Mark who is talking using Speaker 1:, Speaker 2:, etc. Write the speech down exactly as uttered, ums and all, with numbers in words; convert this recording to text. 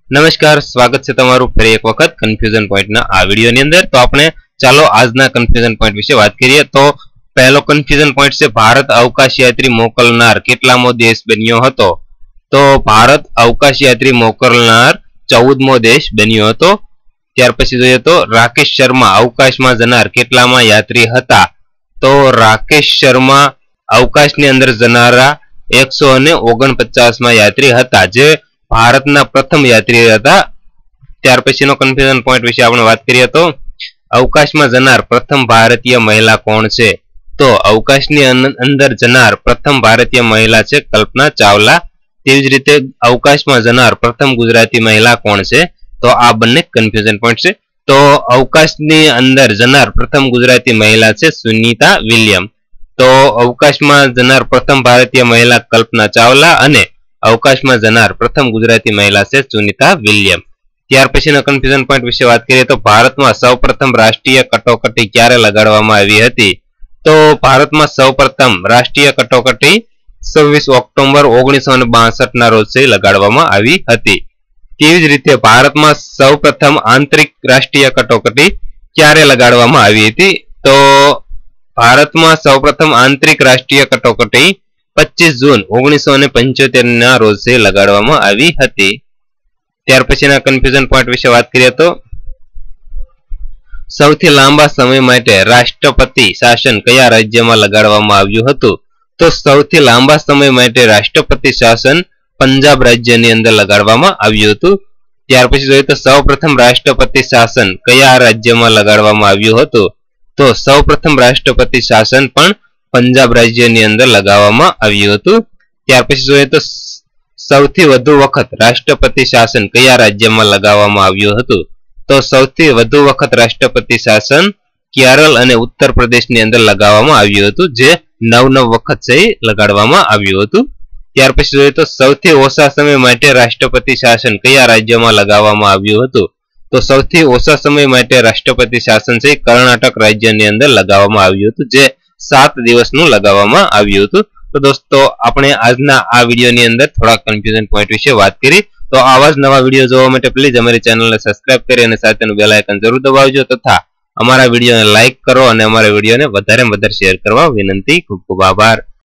Speaker 1: નમસ્કાર, સ્વાગત છે તમારું ફરી એક વખત કન્ફ્યુઝન પોઈન્ટના આ વિડીયોની અંદર। તો આપણે ચાલો આજના કન્ફ્યુઝન પોઈન્ટ વિશે વાત કરીએ। તો પહેલો કન્ફ્યુઝન પોઈન્ટ છે ભારત અવકાશ યાત્રી મોકલનાર કેટલામો દેશ બન્યો હતો? તો ભારત અવકાશ યાત્રી મોકલનાર ચૌદમો દેશ બન્યો હતો। ત્યાર પછી જોઈએ તો રાકેશ શર્મા અવકાશમાં જનાર કેટલામાં યાત્રી હતા? તો રાકેશ શર્મા અવકાશની અંદર જનારા એકસો અને ઓગણપચાસ માં યાત્રી હતા, જે ભારતના પ્રથમ યાત્રી હતા। ત્યાર પછીનો કન્ફ્યુઝન પોઈન્ટ વિશે આપણે વાત કરીએ તો અવકાશમાં જનાર પ્રથમ ભારતીય મહિલા કોણ છે? તો અવકાશની અંદર જનાર પ્રથમ ભારતીય મહિલા છે કલ્પના ચાવલા। તેવી જ રીતે અવકાશમાં જનાર પ્રથમ ગુજરાતી મહિલા કોણ છે? તો આ બંને કન્ફ્યુઝન પોઈન્ટ છે। તો અવકાશની અંદર જનાર પ્રથમ ગુજરાતી મહિલા છે સુનીતા વિલિયમ। તો અવકાશમાં જનાર પ્રથમ ભારતીય મહિલા કલ્પના ચાવલા અને અવકાશમાં જનાર પ્રથમ ગુજરાતી મહિલા છે સુનીતા વિલિયમ। ત્યાર પછીના કન્ફ્યુઝન પોઈન્ટ વિશે વાત કરીએ તો ભારતમાં સૌપ્રથમ રાષ્ટ્રીય કટોકટી ક્યારે લગાડવામાં આવી હતી? તો ભારતમાં સૌપ્રથમ રાષ્ટ્રીય કટોકટી છવ્વીસ ઓક્ટોબર ઓગણીસો બાસઠ ના રોજ લગાડવામાં આવી હતી। તેવી જ રીતે ભારતમાં સૌપ્રથમ આંતરિક રાષ્ટ્રીય કટોકટી ક્યારે લગાડવામાં આવી હતી? તો ભારતમાં સૌપ્રથમ આંતરિક રાષ્ટ્રીય કટોકટી પચીસ જૂન ઓગણીસો પંચોતેર ના રોજ લગાડવામાં આવી હતી। ત્યાર પછીના કન્ફ્યુઝન પોઈન્ટ વિશે વાત કરીએ તો સૌથી લાંબા સમય માટે રાષ્ટ્રપતિ શાસન કયા રાજ્યમાં લગાડવામાં આવ્યું હતું? તો સૌથી લાંબા સમય માટે રાષ્ટ્રપતિ શાસન પંજાબ રાજ્યની અંદર લગાડવામાં આવ્યું હતું। ત્યાર પછી જોઈએ તો સૌપ્રથમ રાષ્ટ્રપતિ શાસન કયા રાજ્યમાં લગાડવામાં આવ્યું હતું? તો સૌપ્રથમ રાષ્ટ્રપતિ શાસન પણ પંજાબ રાજ્યની અંદર લગાવવામાં આવ્યું હતું। ત્યાર પછી જોઈએ તો સૌથી વધુ વખત રાષ્ટ્રપતિ શાસન કયા રાજ્યમાં લગાવવામાં આવ્યું હતું? તો સૌથી વધુ વખત રાષ્ટ્રપતિ શાસન કેરળ અને ઉત્તર પ્રદેશની અંદર લગાવવામાં આવ્યું હતું, જે નવ નવ વખત છે લગાડવામાં આવ્યું હતું। ત્યાર પછી જોઈએ તો સૌથી ઓછા સમય માટે રાષ્ટ્રપતિ શાસન કયા રાજ્યમાં લગાવવામાં આવ્યું હતું? તો સૌથી ઓછા સમય માટે રાષ્ટ્રપતિ શાસન છે કર્ણાટક રાજ્યની અંદર લગાવવામાં આવ્યું હતું, જે સાત દિવસનું લગાવવામાં આવ્યું હતું। તો દોસ્તો આપણે આજના આ વિડીયોની અંદર થોડા કન્ફ્યુઝન પોઈન્ટ વિશે વાત કરી। તો આવા જ નવા વિડીયો જોવા માટે પ્લીઝ અમારી ચેનલને સબસ્ક્રાઇબ કરી અને સાથેનું બેલ આઇકન જરૂર દબાવજો, તથા અમારા વિડીયોને લાઇક કરો અને અમારા વિડીયોને વધારે વધારે શેર કરવા વિનંતી। ખૂબ ખૂબ આભાર।